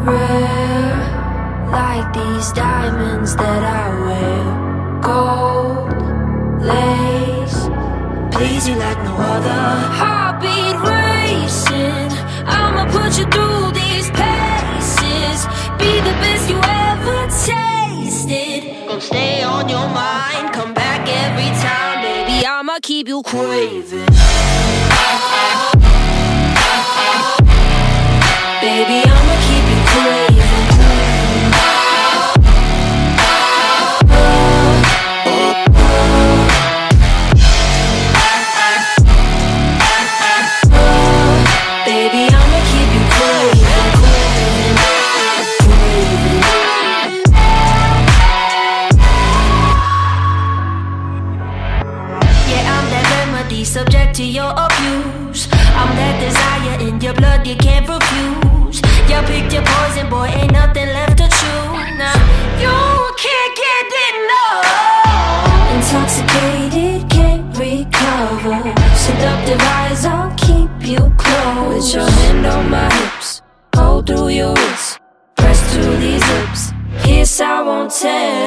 Rare, like these diamonds that I wear. Gold lace, please you like no other. Heartbeat racing, I'ma put you through these paces. Be the best you ever tasted. Gonna stay on your mind, come back every time, baby. I'ma keep you craving. Baby, I'ma keep you craving. Baby, I'ma keep you craving, craving, craving. Yeah, I'm that remedy, subject to your abuse. I'm that desire in your blood you can't refuse. You picked your poison, boy, ain't nothing left to choose. Now, you can't get enough. Intoxicated, can't recover. Seductive eyes, I'll keep you close. With your hand on my hips, hold through your wrist, press to these lips. Kiss, I won't tell